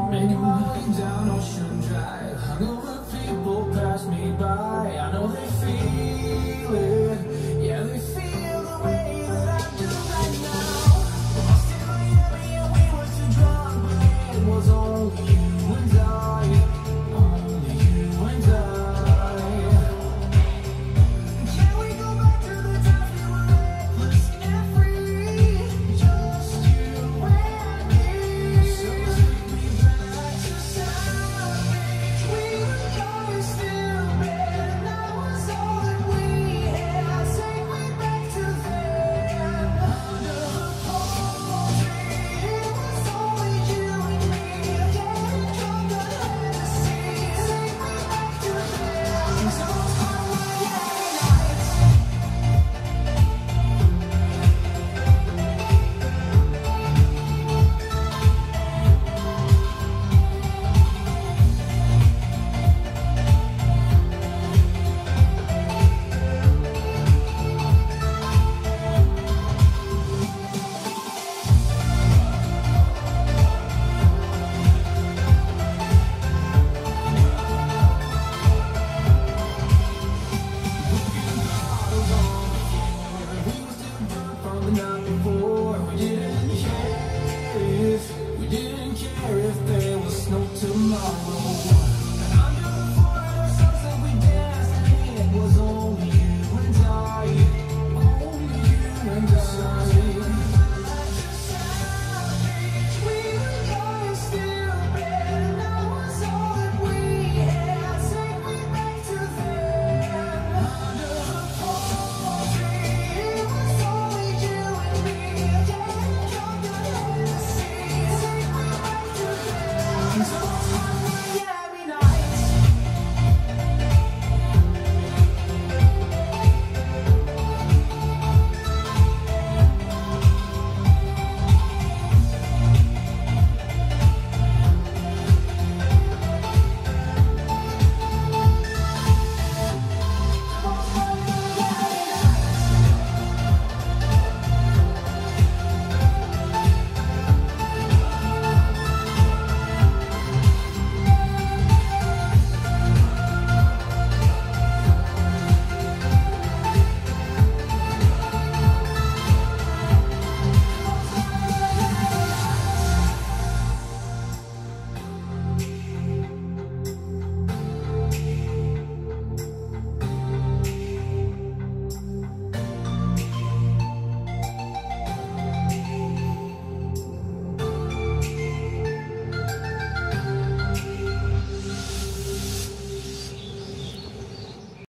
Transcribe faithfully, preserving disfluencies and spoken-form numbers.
Making my way down Ocean Drive. I know the people pass me by. I know they feel it. Yeah, they feel the way that I do right now. Lost in Miami and we were too drunk, but it was only you and I.